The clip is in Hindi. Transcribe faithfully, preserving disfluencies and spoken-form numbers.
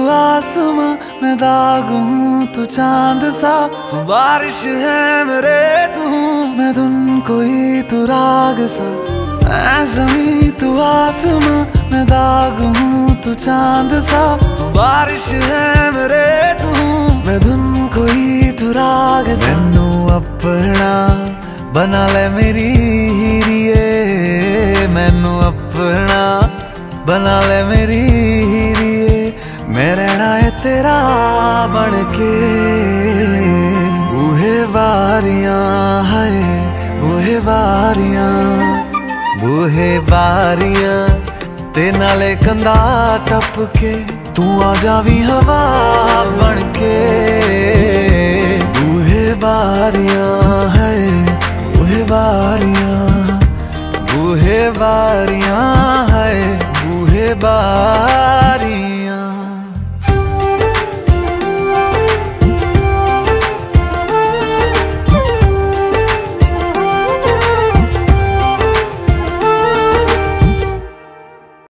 आसमां, मैं दाग हूँ तू चांद सा, तू बारिश है मेरे तू हूँ मैं धुन कोई तू राग सा। ऐ ज़मीं तू आसमां, मैं दाग हूँ तू चांद सा, तू बारिश है मेरे तू हूँ मैं धुन कोई तू राग सा। मैनू अपना बना ले मेरी हीरिए, मैनू अपना बना ले मेरी हीरिए, मैं रहना है तेरा बन के। बूहे बारियां है बूहे बारियां, बूहे बारियां ते नाले कंधा टप के, तू आ जावी हवा बन के। बूहे बारियां है बूहे बारियां, बूहे बारियां है बूहे बारियां।